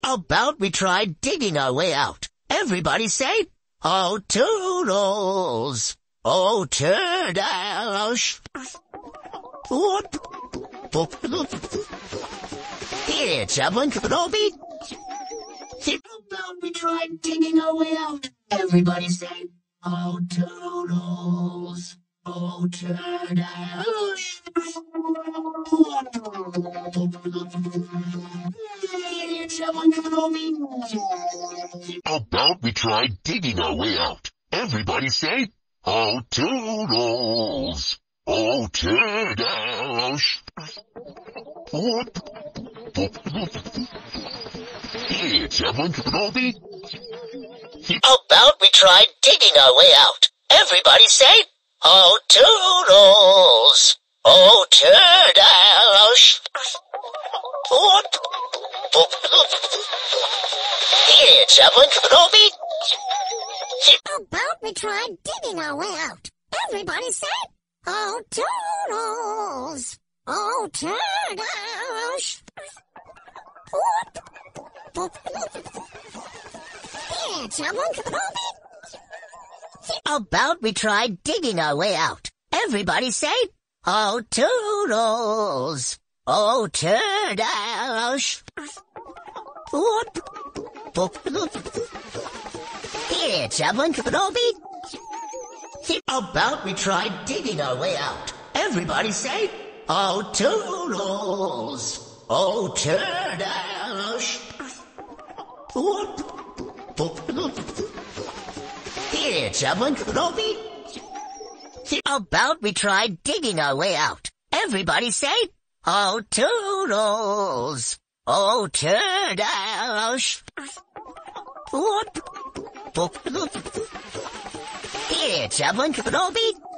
About we tried digging our way out. Everybody say, "Oh, Toodles! Oh, Turtles!" Here, Chaplain Kenobi. About we tried digging our way out. Everybody say, "Oh, Toodles! Oh, Turtles!" Here, Chaplain Kenobi. About we tried digging our way out. Everybody say, "Oh, Toodles! Oh, Turtles!" Here, Chaplain Kenobi. About we tried digging our way out. Everybody say, "Oh, Toodles! Oh, Turtles!" Here, Chaplain Kenobi. About we tried digging our way out. Everybody say, "Oh, Toodles! Oh, Turtles!" Here, Chaplain Kenobi. About we tried digging our way out. Everybody say, "Oh, Toodles! Oh, Turtles!" Here, Chaplain Kenobi. About we tried digging our way out. Everybody say, "Oh, Toodles! Oh, Turtles!" Here, Chaplain Kenobi. About we tried digging our way out. Everybody say, "Oh, Toodles! Oh, Turtles!" Here, Chaplain Kenobi.